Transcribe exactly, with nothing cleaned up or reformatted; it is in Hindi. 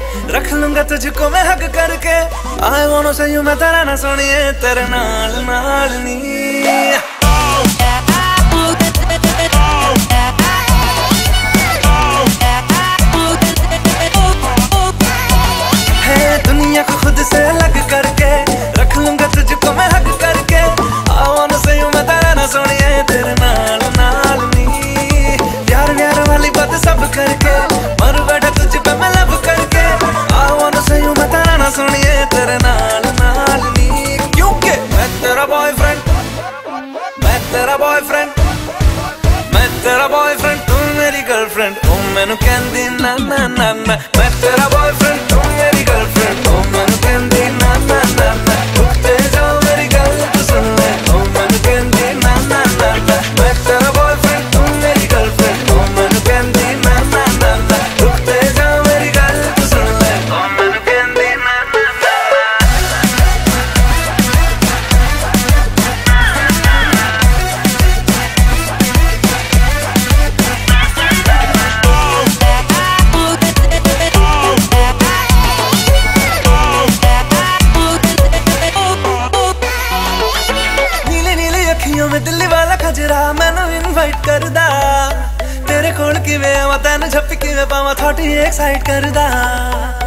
रख लूंगा तुझको मैं हक करके। I want to say you मैं तेरा ना सोनिए तेरे नाल नाल नी। दुनिया को खुद से अलग करके रख लूंगा तुझको मैं हक करके। I want to say you मैं तेरा ना सोनिए तेरे नाल नाल नी। प्यार प्यार वाली बात सब करके मर बैठा तुझ पे मैं लब करके। I want to say you मैं तेरा ना सोनिए तेरे नाल नाल नी। क्योंकि मैं तेरा बॉयफ्रेंड, मैं तेरा बॉयफ्रेंड, मैं तेरा बॉयफ्रेंड, तू मेरी गर्लफ्रेंड। ओ मैनू कहंदी ना ना ना ना। मैं तेरा बॉयफ्रेंड, तू मेरी गर्लफ्रेंड। ओ मैनू कहंदी ना ना ना ना। रुकते जाओ मेरी गल तू सुन ले। ओ मैनू कहंदी ना ना ना ना। मैं तेरा बॉयफ्रेंड, तू मेरी गर्लफ्रेंड। ओ मैनू कहंदी ना ना ना ना। रुकते जाओ मेरी गल तू सुन ले। ओ मैनू कहंदी ना ना ना। मैं दिल्ली वाला खजरा मैनू इनवाइट करदा। तेरे कोल किवें आवां तैनू झप्पी किवें पावां थॉटी एक्साइट करदा।